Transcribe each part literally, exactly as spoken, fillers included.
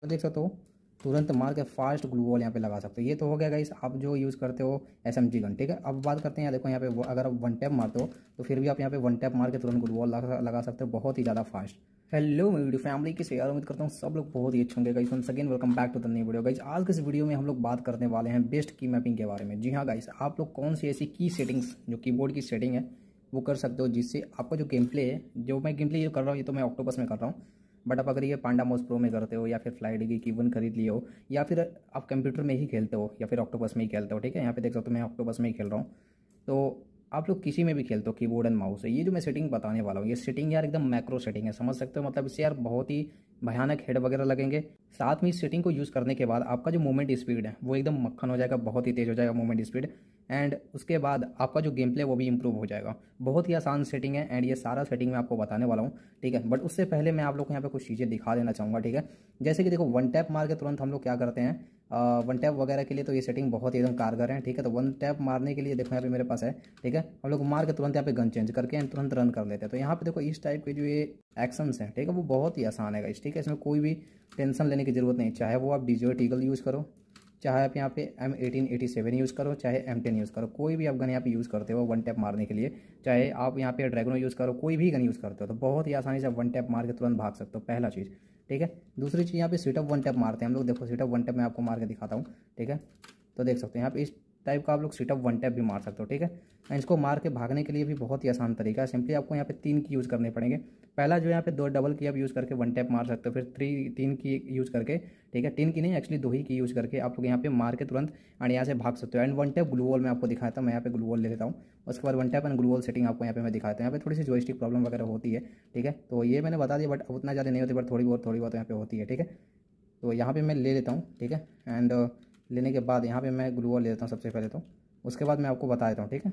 तो देख सकते हो तुरंत मार के फास्ट ग्लू वॉल यहाँ पे लगा सकते हो। ये तो हो गया गाइस आप जो यूज़ करते हो एस एम जी गन, ठीक है। अब बात करते हैं यहाँ देखो यहाँ पे अगर आप वन टैप मारते हो तो फिर भी आप यहाँ पे वन टैप मार के तुरंत ग्लू वॉल लगा, लगा सकते हो, बहुत ही ज़्यादा फास्ट। हेलो मेरी वीडियो फैमिली की शेयर उम्मीद करता हूँ सब लोग बहुत ही अच्छे होंगे guys. Once again welcome back to the new video guys. आज के इस वीडियो में हम लोग बात करने वाले हैं बेस्ट की मैपिंग के बारे में। जी हाँ गाइस, आप लोग कौन सी ऐसी की सेटिंग्स जो कीबोर्ड की सेटिंग है वो कर सकते हो जिससे आपका जो गेम प्ले है, जो मैं गेम प्ले ये कर रहा हूँ ये तो मैं ऑक्टोपस में कर रहा हूँ, बट आप अगर ये पांडा माउस प्रो में करते हो या फिर फ्लाई डिगी की वन खरीद लिए हो या फिर आप कंप्यूटर में ही खेलते हो या फिर ऑक्टोपस में ही खेलते हो, ठीक है। यहाँ पे देख सकते हो मैं ऑक्टोपस में ही खेल रहा हूँ, तो आप लोग किसी में भी खेलते हो कीबोर्ड एंड माउस है। ये जो मैं सेटिंग बताने वाला हूँ ये सेटिंग यार एकदम मैक्रो सेटिंग है, समझ सकते हो। मतलब इससे यार बहुत ही भयानक हेड वगैरह लगेंगे। साथ में इस सेटिंग को यूज़ करने के बाद आपका जो मूवमेंट स्पीड है वो एकदम मक्खन हो जाएगा, बहुत ही तेज़ हो जाएगा मूवमेंट स्पीड। एंड उसके बाद आपका जो गेम प्ले वो भी इंप्रूव हो जाएगा। बहुत ही आसान सेटिंग है एंड ये सारा सेटिंग मैं आपको बताने वाला हूँ, ठीक है। बट उससे पहले मैं आप लोग को यहाँ पे कुछ चीज़ें दिखा देना चाहूँगा, ठीक है। जैसे कि देखो वन टैप मार के तुरंत हम लोग क्या करते हैं, वन टैप वगैरह के लिए तो ये सेटिंग बहुत ही एकदम कारगर है, ठीक है। तो वन टैप मारने के लिए देखो यहाँ पे मेरे पास है, ठीक है। हम लोग मार के तुरंत यहाँ पे गन चेंज करके तुरंत रन कर लेते हैं। तो यहाँ पे देखो इस टाइप के जो ये एक्शंस हैं, ठीक है, वो बहुत ही आसान है, ठीक है। इसमें कोई भी टेंशन लेने की जरूरत नहीं, चाहे वो आप डिजिट ईगल यूज़ करो, चाहे आप यहाँ पे M eighteen eighty seven use करो, चाहे एम टेन यूज़ करो, कोई भी आप गन यहाँ पे यूज़ करते हो वन टैप मारने के लिए, चाहे आप यहाँ पे ड्रैगनो यूज़ करो, कोई भी गन यूज़ करते हो तो बहुत ही आसानी से आप वन टैप मार के तुरंत भाग सकते हो, पहला चीज़, ठीक है। दूसरी चीज़ यहाँ पे सीटअप वन टैप मारते हैं हम लोग। देखो सीटअप वन टैप मैं आपको मार के दिखाता हूँ, ठीक है। तो देख सकते हैं यहाँ पे इस टाइप का आप लोग सीटअप वन टैप भी मार सकते हो, ठीक है। एंड इसको मार के भागने के लिए भी बहुत ही आसान तरीका है। सिंपली आपको यहाँ पे तीन की यूज़ करने पड़ेंगे। पहला जो यहाँ पे दो डबल की आप यूज़ करके वन टैप मार सकते हो, फिर थ्री तीन की यूज़ करके, ठीक है, तीन की नहीं एक्चुअली दो ही की यूज़ करके आप लोग यहाँ पे मार के तुरंत एंड यहाँ से भाग सकते हो। And one tap glue wall मैं आपको दिखाता हूँ, मैं यहाँ पे ग्लू वॉल ले लेता हूँ। उसके बाद one tap and glue wall setting आपको यहाँ पे मैं दिखाता हूँ। यहाँ पे थोड़ी सी जॉयस्टिक प्रॉब्लम वगैरह होती है, ठीक है। तो ये मैंने बता दिया, बट उतना ज़्यादा नहीं होती, बट थोड़ी बहुत थोड़ी बहुत यहाँ पे होती है, ठीक है। तो यहाँ पे मैं ले लेता हूँ, ठीक है। एंड लेने के बाद यहाँ पे मैं ग्लू वॉल ले लेता हूँ सबसे पहले, तो उसके बाद मैं आपको बता देता हूँ, ठीक है।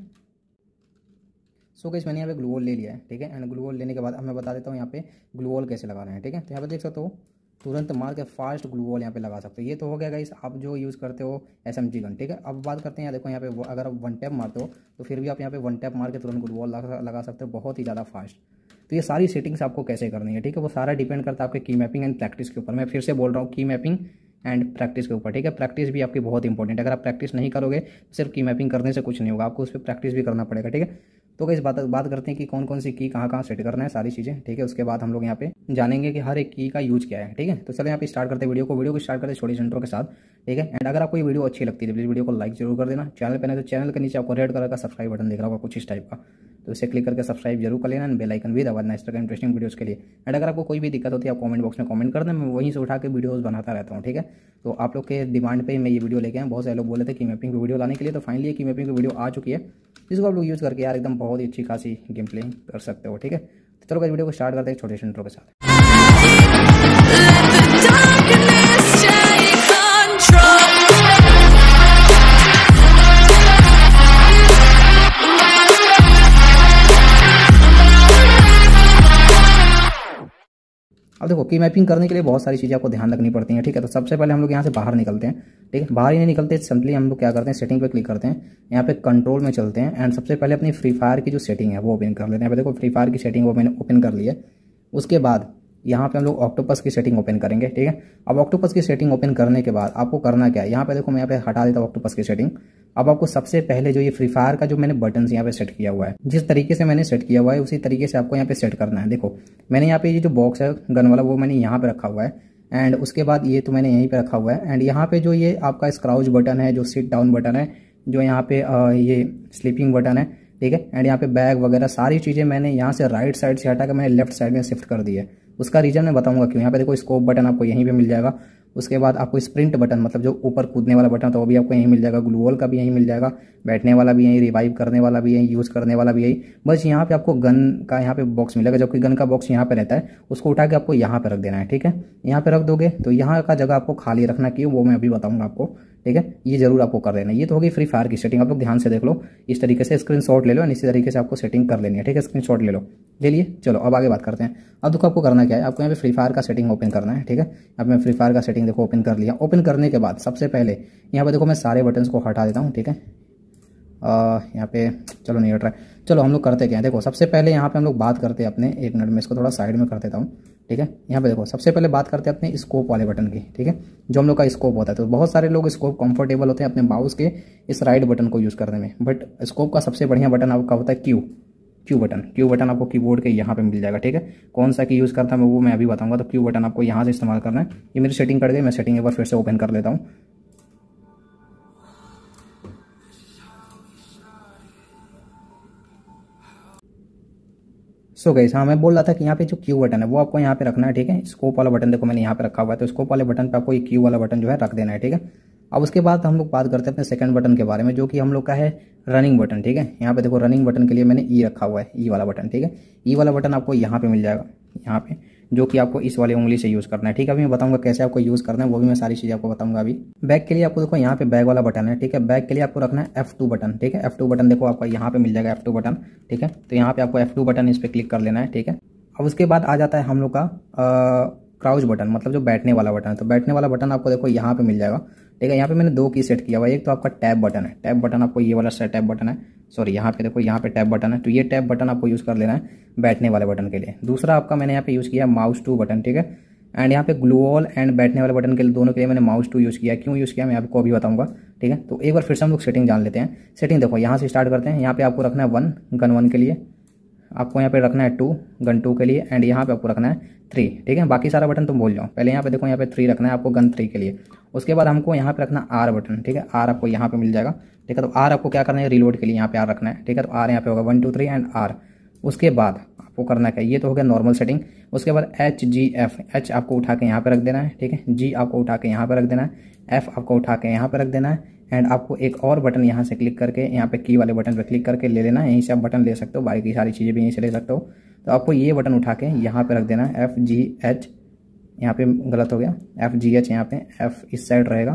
सो गाइस मैंने यहाँ पे ग्लू वॉल ले लिया है, ठीक है। एंड ग्लू वॉल लेने के बाद अब मैं बता देता हूँ यहाँ पे ग्लू वॉल कैसे लगाना है, ठीक है। तो यहाँ पे देख सकते हो तुरंत मार के फास्ट ग्लू वॉल यहाँ पे लगा सकते हो। ये तो हो गया गाइस आप जो यूज़ करते हो एस एम जी गन, ठीक है। अब बात करते हैं यहाँ देखो यहाँ पे अगर आप वन टैप मारते हो तो फिर भी आप यहाँ पे वन टैप मार के तुरंत ग्लू वॉल लगा, लगा सकते हो, बहुत ही ज़्यादा फास्ट। तो ये सारी सेटिंग्स आपको कैसे करनी है, ठीक है, वो सारा डिपेंड करता है आपके की मैपिंग एंड प्रैक्टिस के ऊपर। मैं फिर से बोल रहा हूँ की मैपिंग एंड प्रैक्टिस के ऊपर, ठीक है। प्रैक्टिस भी आपकी बहुत इंपॉर्टेंट है। अगर आप प्रैक्टिस नहीं करोगे तो सिर्फ की मैपिंग करने से कुछ नहीं होगा, आपको उस पर प्रैक्टिस भी करना पड़ेगा, ठीक है। तो इस बात बात करते हैं कि कौन कौन सी की कहाँ कहाँ सेट करना है, सारी चीज़ें, ठीक है। उसके बाद हम लोग यहाँ पे जानेंगे कि हर एक की का यूज क्या है, ठीक है। तो चलो यहाँ पे स्टार्ट करते हैं वीडियो को वीडियो को स्टार्ट करते हैं छोटी इंट्रो के साथ, ठीक है। एंड अगर आपको ये वीडियो अच्छी लगती है तो प्लीज़ वीडियो को लाइक जरूर कर देना। चैनल पर नहीं तो चैनल के नीचे आपको रेड कलर का सब्सक्राइब बटन दिख रहा होगा कुछ इस टाइप का, तो इसे क्लिक करके सब्सक्राइब जरूर कर लेना एंड बेल आइकन भी दबाना इस तरह के इंटरेस्टिंग वीडियोस के लिए। एंड अगर आपको कोई भी दिक्कत होती है आप कमेंट बॉक्स में कमेंट कर दें, मैं वहीं से उठा के वीडियोस बनाता रहता हूँ, ठीक है। तो आप लोग के डिमांड पे मैं ये वीडियो लेके आया। बहुत सारे लोग बोले थे की मैपिंग की वीडियो लाने के लिए, तो फाइनली की मैपिंग की वीडियो आ चुकी है, जिसको आप लोग यूज़ करके यार एकदम बहुत ही अच्छी खासी गेम प्ले कर सकते हो, ठीक है। तो चलो वीडियो को स्टार्ट करते हैं छोटे से इंट्रो के साथ। अब देखो की मैपिंग करने के लिए बहुत सारी चीज़ें आपको ध्यान रखनी पड़ती हैं, ठीक है। तो सबसे पहले हम लोग यहाँ से बाहर निकलते हैं, ठीक है। बाहर ही नहीं निकलते, सिंपली हम लोग क्या करते हैं सेटिंग पे क्लिक करते हैं, यहाँ पे कंट्रोल में चलते हैं एंड सबसे पहले अपनी फ्री फायर की जो सेटिंग है वो ओपन कर लेते हैं। यहाँ पे देखो फ्री फायर की सेटिंग वो मैंने ओपन कर ली है। उसके बाद यहाँ पे हम लोग ऑक्टोपस की सेटिंग ओपन करेंगे, ठीक है। अब ऑक्टोपस की सेटिंग ओपन करने के बाद आपको करना क्या है, यहाँ पे देखो मैं यहाँ पे हटा देता हूँ ऑक्टोपस की सेटिंग। अब आपको सबसे पहले जो ये फ्री फायर का जो मैंने बटन यहाँ पे सेट किया हुआ है, जिस तरीके से मैंने सेट किया हुआ है उसी तरीके से आपको यहाँ पे सेट करना है। देखो मैंने यहाँ पे ये जो बॉक्स है गन वाला वो मैंने यहाँ पे रखा हुआ है एंड उसके बाद ये तो मैंने यहीं पे रखा हुआ है। एंड यहाँ पे जो ये आपका स्क्राउच बटन है, जो सिट डाउन बटन है, जो यहाँ पे ये स्लीपिंग बटन है, ठीक है। एंड यहाँ पे बैग वगैरह सारी चीज़ें मैंने यहाँ से राइट साइड से हटा कर मैंने लेफ्ट साइड में शिफ्ट कर दी है। उसका रीजन मैं बताऊंगा क्यों। यहाँ पे देखो स्कोप बटन आपको यहीं पे मिल जाएगा। उसके बाद आपको स्प्रिंट बटन मतलब जो ऊपर कूदने वाला बटन तो वो भी आपको यहीं मिल जाएगा। ग्लू वॉल का भी यहीं मिल जाएगा, बैठने वाला भी यहीं, रिवाइव करने वाला भी यहीं, यूज़ करने वाला भी यहीं। बस यहाँ पे आपको गन का यहाँ पे बॉक्स मिलेगा, जबकि गन का बॉक्स यहाँ पे रहता है, उसको उठा के आपको यहाँ पे रख देना है, ठीक है। यहाँ पे रख दोगे तो यहाँ का जगह आपको खाली रखना क्यों वो मैं अभी बताऊँगा आपको, ठीक है। ये जरूर आपको कर लेना। ये तो होगी फ्री फायर की सेटिंग, आप लोग ध्यान से देख लो, इस तरीके से स्क्रीनशॉट ले लो और इसी तरीके से आपको सेटिंग कर लेनी है, ठीक है। स्क्रीनशॉट ले लो, ले लिए। चलो अब आगे बात करते हैं। अब देखो आपको करना क्या है, आपको यहाँ पे फ्री फायर का सेटिंग ओपन करना है, ठीक है। अब मैं फ्री फायर का सेटिंग देखो ओपन कर लिया। ओपन करने के बाद सबसे पहले यहाँ पे देखो मैं सारे बटन्स को हटा देता हूँ, ठीक है। यहाँ पे चलो नहीं हट रहा है। चलो हम लोग करते क्या है, देखो सबसे पहले यहाँ पे हम लोग बात करते हैं अपने, एक मिनट में इसको थोड़ा साइड में कर देता हूँ, ठीक है। यहाँ पे देखो सबसे पहले बात करते हैं अपने स्कोप वाले बटन की, ठीक है, जो हम लोग का स्कोप होता है। तो बहुत सारे लोग स्कोप कंफर्टेबल होते हैं अपने माउस के इस राइट बटन को यूज़ करने में, बट स्कोप का सबसे बढ़िया बटन आपका होता है Q Q button. Q button आपको कीबोर्ड के यहाँ पे मिल जाएगा, ठीक है। कौन सा की यूज़ करता है मैं वो मैं अभी बताऊँगा। तो क्यू बटन आपको यहाँ से इस्तेमाल करना है। ये मेरी सेटिंग कर गई, मैं सेटिंग एक बार फिर से ओपन कर लेता हूँ। सो गाइस, हाँ मैं बोल रहा था कि यहाँ पे जो क्यू बटन है वो आपको यहाँ पे रखना है, ठीक है। स्कोप वाला बटन देखो मैंने यहाँ पे रखा हुआ है, तो स्कोप वाले बटन पे आपको ये क्यू वाला बटन जो है रख देना है, ठीक है। अब उसके बाद हम लोग बात करते हैं अपने सेकंड बटन के बारे में, जो कि हम लोग का है रनिंग बटन, ठीक है। यहाँ पे देखो रनिंग बटन के लिए मैंने ई रखा हुआ है, ई वाला बटन, ठीक है। ई वाला बटन आपको यहाँ पे मिल जाएगा, यहाँ पे, जो कि आपको इस वाली उंगली से यूज़ करना है, ठीक है। अभी मैं बताऊंगा कैसे आपको यूज़ करना है, वो भी मैं सारी चीज़ें आपको बताऊंगा अभी। बैक के लिए आपको देखो यहाँ पे बैक वाला बटन है, ठीक है। बैक के लिए आपको रखना है एफ टू बटन, ठीक है। एफ टू बटन देखो आपको यहाँ पे मिल जाएगा एफ टू बटन, ठीक है। तो यहाँ पे आपको एफ टू बटन इस पर क्लिक कर लेना है, ठीक है। अब उसके बाद आ जाता है हम लोग का क्राउच बटन, मतलब जो बैठने वाला बटन है। तो बैठने वाला बटन आपको देखो यहाँ पे मिल जाएगा, ठीक है। यहाँ पे मैंने दो की सेट किया हुआ है। एक तो आपका टैब बटन है, टैब बटन आपको ये वाला सेट टैब बटन है, सॉरी यहाँ पे देखो यहाँ पे टैब बटन है। तो ये टैब बटन आपको यूज़ कर लेना है बैठने वाले बटन के लिए। दूसरा आपका मैंने यहाँ पे यूज़ किया माउस टू बटन, ठीक है। एंड यहाँ पे ग्लूऑल एंड बैठने वाले बटन के लिए दोनों के लिए मैंने माउस टू यूज़ किया। क्यों यूज़ किया मैं आपको अभी बताऊँगा, ठीक है। तो एक बार फिर से हम लोग सेटिंग जान लेते हैं। सेटिंग देखो यहाँ से स्टार्ट करते हैं। यहाँ पे आपको रखना है वन, गन वन के लिए आपको यहाँ पे रखना है टू, गन टू के लिए, एंड यहाँ पे आपको रखना है थ्री, ठीक है। बाकी सारा बटन तुम भूल जाओ। पहले यहाँ पे देखो यहाँ पे थ्री रखना है आपको गन थ्री के लिए। उसके बाद हमको यहाँ पे रखना आर बटन, ठीक है। आर आपको यहाँ पे मिल जाएगा, ठीक है। तो आर आपको क्या करना है, रिलोड के लिए यहाँ पे आर रखना है, ठीक है। तो आर यहाँ पे होगा one two three and R. उसके बाद आपको करना क्या, ये तो हो गया नॉर्मल सेटिंग। उसके बाद एच जी एफ, एच आपको उठा के यहाँ पे रख देना है, ठीक है। जी आपको उठा के यहाँ पे रख देना है, एफ आपको उठा के यहाँ पे रख देना है, एंड आपको एक और बटन यहाँ से क्लिक करके यहाँ पे की वाले बटन पे क्लिक करके ले लेना है। यहीं से आप बटन ले सकते हो, बाकी की सारी चीज़ें भी यहीं से ले सकते हो। तो आपको ये बटन उठा के यहाँ पे रख देना है, एफ जी एच, यहाँ पे गलत हो गया, एफ जी एच यहाँ पे, एफ इस साइड रहेगा,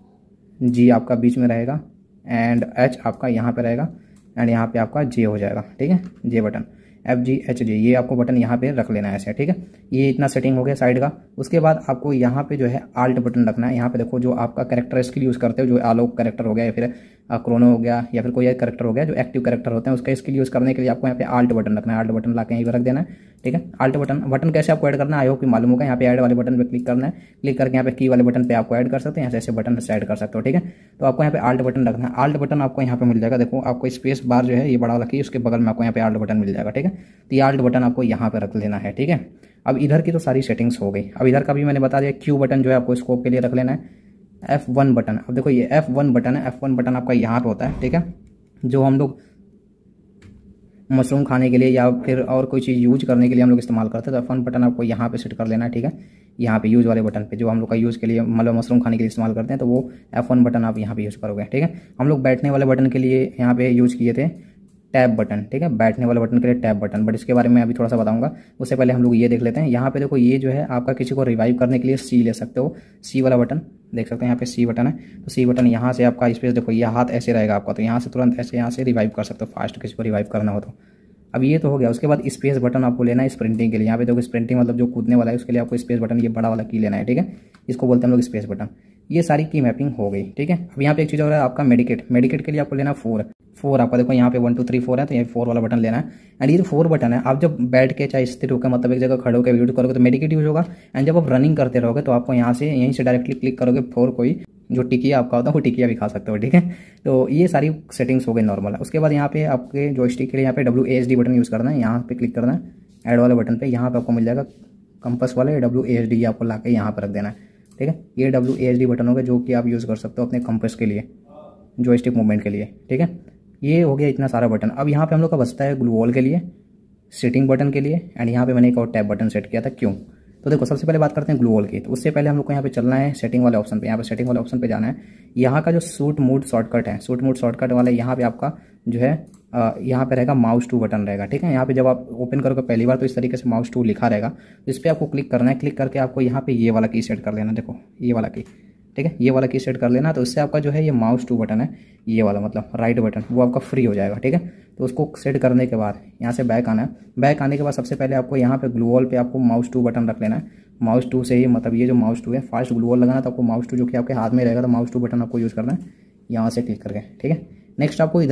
जी आपका बीच में रहेगा, एंड एच आपका यहाँ पे रहेगा, एंड यहाँ पे आपका जे हो जाएगा, ठीक है। J button, F G H J, ये आपको बटन यहाँ पे रख लेना है ऐसे, ठीक है। ये इतना सेटिंग हो गया साइड का। उसके बाद आपको यहाँ पे जो है आल्ट बटन रखना है। यहाँ पे देखो जो आपका कैरेक्टर स्किल यूज़ करते हो, जो आलोक कैरेक्टर हो गया या फिर क्रोनो हो गया या फिर कोई एक कैरेक्टर हो गया जो एक्टिव कैरेक्टर होते हैं, उसका स्किल यूज़ करने के लिए आपको यहाँ पे आल्ट बटन रखना है। आल्ट बटन ला के यहीं पर रख देना है, ठीक है। आल्ट बटन बटन कैसे आपको ऐड करना है आई होप कि मालूम होगा। यहाँ पे ऐड वाले बटन पे क्लिक करना है, क्लिक करके यहाँ पे की वाले बटन पे आपको ऐड कर सकते हैं, ऐसे ऐसे बटन से ऐड कर सकते हो, ठीक है। तो आपको यहाँ पे आल्ट बटन रखना है। आल्ट बटन आपको यहाँ पे मिल जाएगा, देखो आपको स्पेस बार जो है ये बड़ा वाला की उसके बगल में आपको यहाँ पे आल्ट बटन मिल जाएगा, ठीक है। तो ये आल्ट बटन आपको यहाँ पे रख लेना है, ठीक है। अब इधर की तो सारी सेटिंग्स हो गई। अब इधर का भी मैंने बता दिया, क्यू बटन जो है आपको स्कोप के लिए रख लेना है। एफ वन बटन, अब देखो ये एफ वन बटन है, एफ वन बटन आपका यहाँ पे होता है, ठीक है। जो हम लोग मशरूम खाने के लिए या फिर और कोई चीज़ यूज करने के लिए हम लोग इस्तेमाल करते हैं, तो एफ वन बटन आपको यहाँ पे सेट कर लेना है, ठीक है। यहाँ पे यूज़ वाले बटन पे जो हम लोग का यूज़ के लिए मतलब मशरूम खाने के लिए इस्तेमाल करते हैं, तो वो एफ वन बटन आप यहाँ पे यूज़ करोगे, ठीक है। हम लोग बैठने वाले बटन के लिए यहाँ पे यूज़ किए थे टैब बटन, ठीक है। बैठने वाले बटन के लिए टैब बटन, बट इसके बारे में अभी थोड़ा सा बताऊंगा। उससे पहले हम लोग ये देख लेते हैं। यहाँ पे देखो ये जो है आपका किसी को रिवाइव करने के लिए सी ले सकते हो, सी वाला बटन देख सकते हैं, यहाँ पे सी बटन है। तो सी बटन यहाँ से आपका स्पेस देखो, ये हाथ ऐसे रहेगा आपका, तो यहाँ से तुरंत ऐसे यहाँ से रिवाइव कर सकते हो फास्ट, किसी को रिवाइव करना हो तो। अब ये तो हो गया। उसके बाद स्पेस बटन आपको लेना है स्प्रिंटिंग के लिए। यहाँ पे देखो स्प्रिंटिंग मतलब जो कूदने वाला है, उसके लिए आपको स्पेस बटन ये बड़ा वाला की लेना है, ठीक है। इसको बोलते हैं हम लोग स्पेस बटन। ये सारी की मैपिंग हो गई, ठीक है। अब यहाँ पे एक चीज़ हो रहा है आपका मेडिकेट। मेडिकेट के लिए आपको लेना फोर फोर आपका देखो यहाँ पे वन टू थ्री फोर है, तो ये फोर वाला बटन लेना है। एंड ये जो फोर बटन है, आप जब बैठ के चाहे स्थिर होकर मतलब एक जगह खड़े होकर वीडियो करोगे तो मेडिकेट यूज होगा। एंड जब आप रनिंग करते रहोगे तो आपको यहाँ से यहीं से डायरेक्टली क्लिक करोगे, फोर कोई जो टिकिया आपका होता है वो टिकिया भी खा सकते हो, ठीक है। तो ये सारी सेटिंग्स हो गई नॉर्मल है। उसके बाद यहाँ पे आपके जो स्टिक के लिए यहाँ पे W A H D button use करना है, यहाँ पे क्लिक करना है ऐड वाले बटन पे। यहाँ पे आपको मिल जाएगा कंपस वाले डब्ल्यू ए एच डी, आपको ला के यहाँ पर रख देना है, ठीक है। ये W A H D button होगा जो कि आप यूज़ कर सकते हो अपने कंपस के लिए, जो स्टिक मूवमेंट के लिए, ठीक है। ये हो गया इतना सारा बटन। अब यहाँ पे हम लोग का बचता है ग्लू वॉल के लिए, सेटिंग बटन के लिए, एंड यहाँ पे मैंने एक और टैब बटन सेट किया था क्यों। तो देखो सबसे पहले बात करते हैं ग्लू वॉल की। तो उससे पहले हम लोग को यहाँ पे चलना है सेटिंग वाले ऑप्शन पे। यहाँ पे सेटिंग वाले ऑप्शन पे जाना है। यहाँ का जो सूट मूड शॉर्टकट है, सूट मूड शॉर्टकट वाला यहाँ पे आपका जो है यहाँ पे रहेगा माउस टू बटन रहेगा, ठीक है। यहाँ पे जब आप ओपन करोगे पहली बार तो इस तरीके से माउस टू लिखा रहेगा, तो इस पर आपको क्लिक करना है। क्लिक करके आपको यहाँ पे ये वाला की सेट कर लेना, देखो ये वाला की, ठीक है। ये वाला की सेट कर लेना, तो इससे आपका जो है ये माउस टू बटन है, ये वाला मतलब राइट बटन, वो आपका फ्री हो जाएगा, ठीक है। तो उसको सेट करने के बाद यहाँ से बैक आना है। बैक आने के बाद सबसे पहले आपको यहाँ पे ग्लू वॉल पे आपको माउस टू बटन रख लेना है। माउस टू से ही मतलब ये जो माउस टू है फास्ट ग्लू वॉल लगाना, तो आपको माउस टू जो कि आपके हाथ में रहेगा, तो माउस टू बटन आपको यूज़ करना है यहाँ से क्लिक करके, ठीक है। नेक्स्ट आपको इधर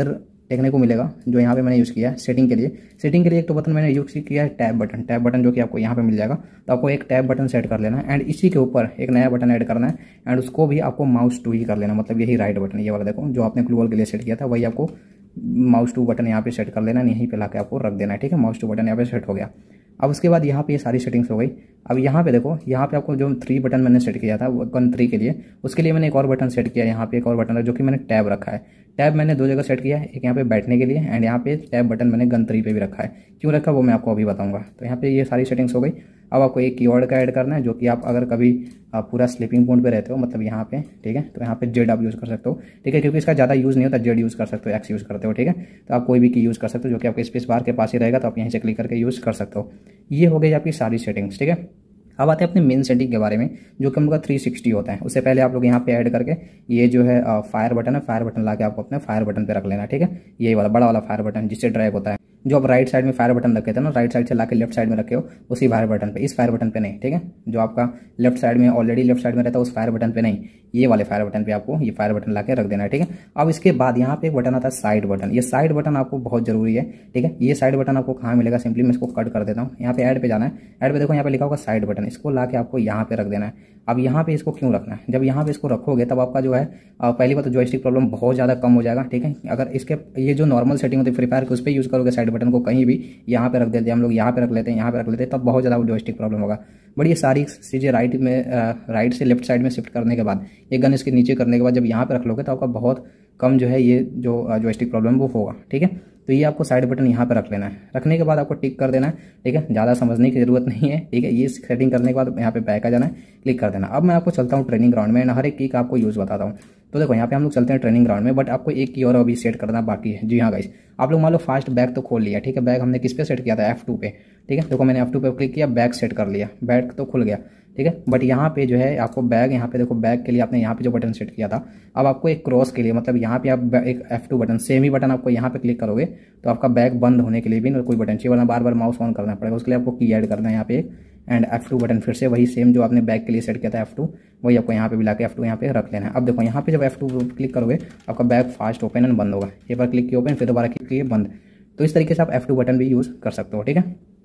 देखने को मिलेगा जो यहाँ पे मैंने यूज़ किया है सेटिंग के लिए। सेटिंग के लिए एक तो बटन मैंने यूज़ किया है टैब बटन, टैब बटन जो कि आपको यहाँ पे मिल जाएगा। तो आपको एक टैब बटन सेट कर लेना है एंड इसी के ऊपर एक नया बटन ऐड करना है एंड उसको भी आपको माउस टू ही कर लेना, मतलब यही राइट बटन ये वाला देखो जो आपने ग्लू वॉल के लिए सेट किया था वही आपको माउस टू बटन यहाँ पे सेट कर लेना है, यहीं पे लाके आपको रख देना है। ठीक है, माउस टू बटन यहाँ पे सेट हो गया। अब उसके बाद यहाँ पे ये सारी सेटिंग्स हो गई। अब यहाँ पे देखो यहाँ पे आपको जो थ्री बटन मैंने सेट किया था गन थ्री के लिए, उसके लिए मैंने एक और बटन सेट किया। यहाँ पे एक और बटन है जो कि मैंने टैब रखा है। टैब मैंने दो जगह सेट किया है, एक यहाँ पे बैठने के लिए एंड यहाँ पे टैब बटन मैंने गन थ्री पे भी रखा है। क्यों रखा वो मैं आपको अभी बताऊंगा। तो यहाँ पे ये सारी सेटिंग्स हो गई। अब आपको एक कीवर्ड का ऐड करना है जो कि आप अगर कभी आप पूरा स्लीपिंग मोड पे रहते हो, मतलब यहाँ पे, ठीक है, तो यहाँ पे जेड आप यूज़ कर सकते हो। ठीक है, क्योंकि इसका ज़्यादा यूज़ नहीं होता, जेड यूज़ कर सकते हो, एक्स यूज़ करते हो। ठीक है, तो आप कोई भी की यूज़ कर सकते हो जो कि आपके स्पेस बार के पास ही रहेगा, तो आप यहीं से क्लिक करके यूज़ कर सकते हो। ये हो गई आपकी सारी सेटिंग्स। ठीक है, अब आते हैं अपने मेन सेटिंग के बारे में जो कि हम लोग का थ्री सिक्सटी होता है। उससे पहले आप लोग यहाँ पे ऐड करके ये जो है फायर बटन है, फायर बटन लाके आपको अपने फायर बटन पे रख लेना। ठीक है, यही वाला बड़ा वाला फायर बटन जिससे ड्रैग होता है, जो आप राइट साइड में फायर बटन रखे थे ना, राइट साइड से लाके लेफ्ट साइड में रखे हो उसी फायर बटन पे, इस फायर बटन पे नहीं। ठीक है, जो आपका लेफ्ट साइड में ऑलरेडी लेफ्ट साइड में रहता है उस फायर बटन पे नहीं, ये वाले फायर बटन पे आपको ये फायर बटन लाके रख देना है। ठीक है, अब इसके बाद यहाँ पे एक बटन आता है साइड बटन। ये साइड बटन आपको बहुत जरूरी है। ठीक है, ये साइड बटन आपको कहाँ मिलेगा, सिंपली मैं इसको कट कर देता हूँ। यहाँ पे ऐड पे जाना है, ऐड पे देखो यहाँ पे लिखा होगा साइड बटन, इसको लाके आपको यहाँ पे रख देना है। अब यहाँ पे इसको क्यों रखना है, जब यहाँ पे इसको रखोगे तब आपका जो है पहली बात तो जॉयस्टिक प्रॉब्लम बहुत ज़्यादा कम हो जाएगा। ठीक है, अगर इसके ये जो नॉर्मल सेटिंग होती है फ्री फायर के उस पर यूज़ करोगे साइड बटन को कहीं भी यहाँ पे रख देते हैं हम लोग, यहाँ पे रख लेते हैं, यहाँ पे रख लेते हैं, तब बहुत ज़्यादा जॉयस्टिक प्रॉब्लम होगा। बट ये सारी चीज़ें राइट में राइट से लेफ्ट साइड में शिफ्ट करने के बाद, एक गन इसके नीचे करने के बाद जब यहाँ पे रख लोगे तो आपका बहुत कम जो है ये जो जॉयस्टिक प्रॉब्लम वो होगा। ठीक है, तो ये आपको साइड बटन यहाँ पे रख लेना है। रखने के बाद आपको टिक कर देना है। ठीक है, ज़्यादा समझने की जरूरत नहीं है। ठीक है, ये सेटिंग करने के बाद यहाँ पे बैक आ जाना है, क्लिक कर देना। अब मैं आपको चलता हूँ ट्रेनिंग ग्राउंड में, हर एक की का आपको यूज़ बताता हूँ। तो देखो यहाँ पे हम लोग चलते हैं ट्रेनिंग ग्राउंड में, बट आपको एक की और अभी सेट करना बाकी है। जी हाँ गाइस, आप लोग मान लो फास्ट बैक तो खोल लिया। ठीक है, बैक हमने किस पे सेट किया था, एफ टू पे। ठीक है, देखो मैंने एफ टू पे क्लिक किया, बैक सेट कर लिया, बैक तो खुल गया। ठीक है, बट यहाँ पे जो है आपको बैग, यहाँ पे देखो बैग के लिए आपने यहाँ पे जो बटन सेट किया था, अब आपको एक क्रॉस के लिए, मतलब यहाँ पे आप एक एफ टू बटन सेम ही बटन आपको यहाँ पे क्लिक करोगे तो आपका बैग बंद होने के लिए भी कोई बटन चाहिए, वरना बार बार माउस ऑन करना पड़ेगा। उसके लिए आपको की ऐड करना है यहाँ पे एक, एंड एफ टू बटन फिर से वही सेम जो आपने बैग के लिए सेट किया था एफ टू, वही आपको यहाँ पे भी लाके एफ टू यहाँ पे रख लेना है। अब देखो यहाँ पे जब एफ टू क्लिक करोगे आपका बैग फास्ट ओपन एंड बंद होगा। एक बार क्लिक किया ओपन, फिर दोबारा क्लिक किए बंद। तो इस तरीके से आप एफ टू बटन भी यूज़ कर सकते हो। ठीक है,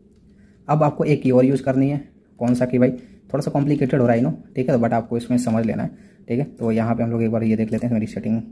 अब आपको एक की और यूज़ करनी है। कौन सा की भाई, थोड़ा सा कॉम्प्लिकेटेड हो रहा है नो। ठीक है, बट आपको इसमें समझ लेना है। ठीक है, तो यहाँ पे हम लोग एक बार ये देख लेते हैं मेरी सेटिंग।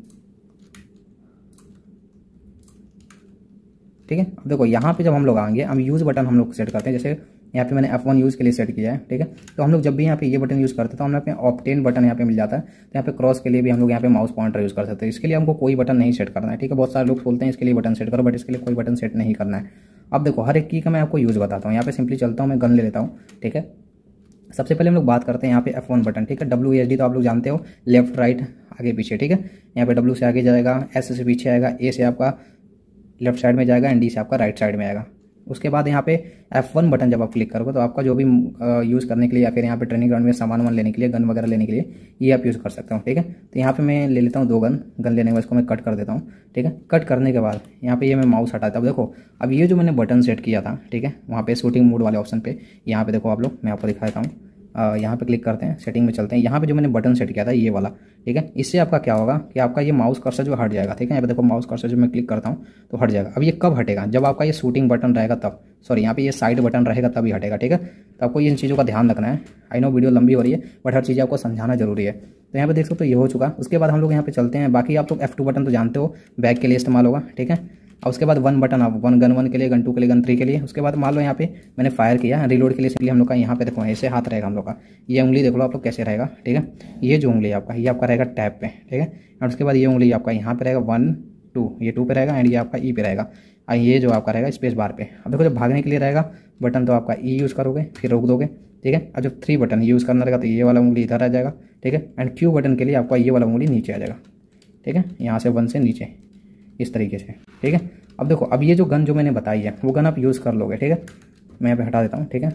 ठीक है, अब देखो यहाँ पे जब हम लोग आएंगे, हम यूज़ बटन हम लोग सेट करते हैं। जैसे यहाँ पे मैंने एफ वन यूज़ के लिए सेट किया है। ठीक है, तो हम लोग जब भी यहाँ पे ये बटन यूज़ करते हैं तो हम लोग पे ऑप्टेन बटन यहाँ पे मिल जाता है। तो यहाँ पे क्रॉस के लिए भी हम लोग यहाँ पे माउस पॉइंटर यूज़ कर सकते हैं। इसके लिए हमको कोई बटन नहीं सेट करना है। ठीक है, बहुत सारे लोग बोलते हैं इसके लिए बटन सेट करो, बट इसके लिए कोई बटन सेट नहीं करना है। अब देखो हर एक की का मैं आपको यूज़ बताता हूँ। यहाँ पे सिंपली चलता हूँ, मैं गन ले लेता हूँ। ठीक है, सबसे पहले हम लोग बात करते हैं यहाँ पे एफ वन बटन। ठीक है, डब्ल्यू एच डी तो आप लोग जानते हो, लेफ्ट राइट आगे पीछे। ठीक है, यहाँ पे डब्ल्यू से आगे जाएगा, एस से पीछे आएगा, ए से आपका लेफ्ट साइड में जाएगा एंड डी से आपका राइट साइड में आएगा। उसके बाद यहाँ पे एफ वन बटन जब आप क्लिक करोगे तो आपका जो भी यूज़ करने के लिए या फिर यहाँ पे ट्रेनिंग ग्राउंड में सामान वामान लेने के लिए, गन वगैरह लेने के लिए ये आप यूज़ कर सकते हो। ठीक है, तो यहाँ पे मैं ले लेता हूँ दो गन। गन लेने के बाद इसको मैं कट कर देता हूँ। ठीक है, कट करने के बाद यहाँ पे ये मैं माउस हटाता हूँ। देखो अब ये जो मैंने बटन सेट किया था, ठीक है, वहाँ पे शूटिंग मोड वाले ऑप्शन पे, यहाँ पे देखो आप लोग, मैं आपको दिखाता हूँ। यहाँ पे क्लिक करते हैं, सेटिंग में चलते हैं। यहाँ पे जो मैंने बटन सेट किया था ये वाला, ठीक है, इससे आपका क्या होगा कि आपका ये माउस कर्सर जो हट जाएगा। ठीक है, यहाँ पे देखो माउस कर्सर जो मैं क्लिक करता हूँ तो हट जाएगा। अब ये कब हटेगा, जब आपका ये शूटिंग बटन रहेगा तब, सॉरी यहाँ पे ये साइड बटन रहेगा तभी हटेगा। ठीक है, तो आपको इन चीज़ों का ध्यान रखना है। आई नो वीडियो लंबी हो रही है, बट हर चीज़ आपको समझाना जरूरी है। तो यहाँ पे देख सकते हो ये हो चुका। उसके बाद हम लोग यहाँ पे चलते हैं। बाकी आप लोग एफ टू बटन तो जानते हो, बैक के लिए इस्तेमाल होगा। ठीक है, और उसके बाद वन बटन, आप वन गन वन के लिए, गन टू के लिए, गन थ्री के लिए। उसके बाद मान लो यहाँ पे मैंने फायर किया, रिलोड के लिए सिंपली हम लोग का यहाँ पे देखो ऐसे हाथ रहेगा हम लोग का, ये उंगली देख लो आप लोग कैसे रहेगा। ठीक है, ये जो उंगली आपका, ये आपका रहेगा टैब पे। ठीक है, और उसके बाद ये उंगली आपका यहाँ पे रहेगा वन टू, ये टू पे रहेगा एंड ये आपका ई पे रहेगा, और ये जो आपका रहेगा स्पेस बार पे। अब देखो जब भागने के लिए रहेगा बटन तो आपका ई यूज़ करोगे, फिर रोक दोगे। ठीक है, और जब थ्री बटन यूज़ करना रहेगा तो ये वाला उंगली इधर आ जाएगा। ठीक है, एंड क्यू बटन के लिए आपका ये वाला उंगली नीचे आ जाएगा। ठीक है, यहाँ से वन से नीचे इस तरीके से। ठीक है, अब देखो अब ये जो गन जो मैंने बताई है वो गन आप यूज़ कर लोगे। ठीक है, मैं यहाँ पे हटा देता हूँ। ठीक है,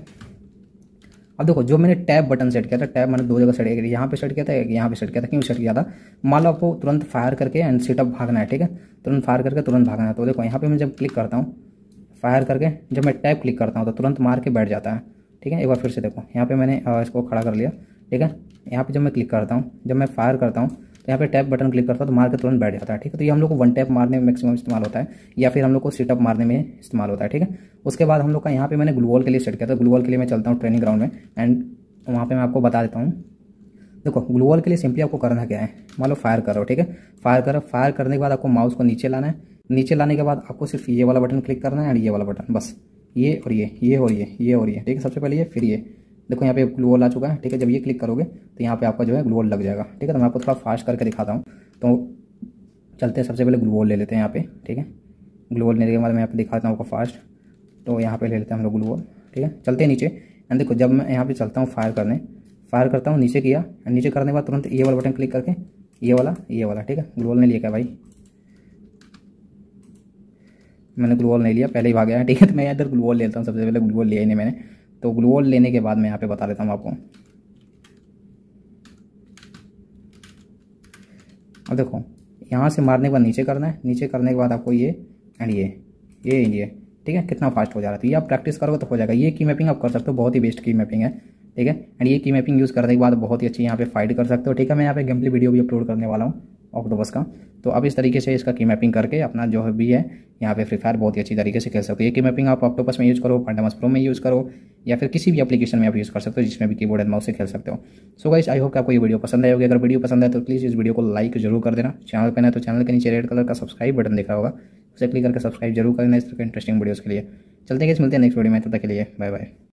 अब देखो जो मैंने टैब बटन सेट किया था, टैब मैंने दो जगह सेट किया, यहाँ पे सेट किया था, यहाँ पे सेट किया था। क्यों सेट किया था, मान लो आपको तुरंत फायर करके एंड सेटअप भागना है। ठीक है, तुरंत फायर करके तुरंत भागना है। तो देखो यहाँ पे मैं जब क्लिक करता हूँ फायर करके, जब मैं टैब क्लिक करता हूँ तो तुरंत मार के बैठ जाता है। ठीक है, एक बार फिर से देखो यहाँ पे मैंने इसको खड़ा कर लिया। ठीक है, यहाँ पे जब मैं क्लिक करता हूँ, जब मैं फायर करता हूँ तो यहाँ पे टैप बटन क्लिक करता हूँ तो मार के तुरंत बैठ जाता है। ठीक है, तो ये हम लोग को वन टैप मारने में मैक्सिमम इस्तेमाल होता है, या फिर हम लोग को सिटअप मारने में इस्तेमाल होता है। ठीक है, उसके बाद हम लोग का यहाँ पे मैंने ग्लू वॉल के लिए सेट किया था। ग्लू वॉल के लिए मैं चलता हूँ ट्रेनिंग ग्राउंड में, एंड वहाँ पे मैं आपको बता देता हूँ। देखो ग्लू वॉल के लिए सिंपली आपको करना क्या है, मान लो फायर करो। ठीक है, फायर करो, फायर करने के बाद आपको माउस को नीचे लाना है। नीचे लाने के बाद आपको सिर्फ ये वाला बटन क्लिक करना है एंड ये वाला बटन, बस ये और ये ये और ये ये और ये। ठीक है, सबसे पहले ये, फिर ये। देखो यहाँ पे ग्लू वॉल आ चुका है। ठीक है, जब ये क्लिक करोगे तो यहाँ पे आपका जो है ग्लू वॉल लग जाएगा। ठीक है, तो मैं आपको थोड़ा फास्ट करके दिखाता हूँ। तो चलते हैं, सबसे पहले ग्लू वॉल ले लेते हैं यहाँ पे। ठीक है, ग्लू वॉल लेने के बाद मैं यहाँ पे दिखाता हूँ आपको फास्ट। तो यहाँ पे ले लेते हैं हम लोग ग्लू वॉल। ठीक है, चलते हैं नीचे, एंड देखो जब मैं यहाँ पे चलता हूँ फायर करने, फायर करता हूँ, नीचे किया, एंड नीचे करने के बाद तुरंत ये वाला बटन क्लिक करके ये वाला ये वाला। ठीक है, ग्लू वॉल नहीं लिया क्या भाई, मैंने ग्लू वॉल नहीं लिया, पहले ही भाग गया। ठीक है, तो मैं इधर ग्लू वॉल लेता हूँ। सबसे पहले ग्लू वॉल लिया ही नहीं मैंने, तो ग्लू वॉल लेने के बाद मैं यहाँ पे बता देता हूँ आपको। अब देखो यहाँ से मारने के बाद नीचे करना है, नीचे करने के बाद आपको ये एंड ये ये ये। ठीक है, कितना फास्ट हो जा रहा है, तो ये आप प्रैक्टिस करोगे तो हो जाएगा। ये की मैपिंग आप कर सकते हो, बहुत ही बेस्ट की मैपिंग है। ठीक है, एंड ये की मैपिंग यूज़ करने के बाद बहुत ही अच्छी यहाँ पे फाइट कर सकते हो। ठीक है, मैं यहाँ पे गेम प्ले वीडियो भी अपलोड करने वाला हूँ ऑक्टोपस का। तो अब इस तरीके से इसका की मैपिंग करके अपना जो भी है यहाँ पे फ्री फायर बहुत ही अच्छी तरीके से खेल सकते हो। ये की मैपिंग आप ऑक्टोपस में यूज़ करो, पैंटामस प्रो में यूज़ करो, या फिर किसी भी एप्लीकेशन में आप यूज़ कर सकते हो जिसमें भी कीबोर्ड एंड माउस से खेल सकते हो। सो गाइस, आई होप कि आपको ये वीडियो पसंद आई होगी। अगर वीडियो पसंद आए तो प्लीज़ इस वीडियो को लाइक जरूर कर देना। चैनल पर ना तो चैनल के नीचे रेड कलर का सब्सक्राइब बटन दिख रहा होगा, उसे क्लिक करके सब्सक्राइब जरूर कर देना इस तरह के इंटरेस्टिंग वीडियोज़ के लिए। चलते हैं, मिलते हैं नेक्स्ट वीडियो में, तब तक के लिए बाय बाय।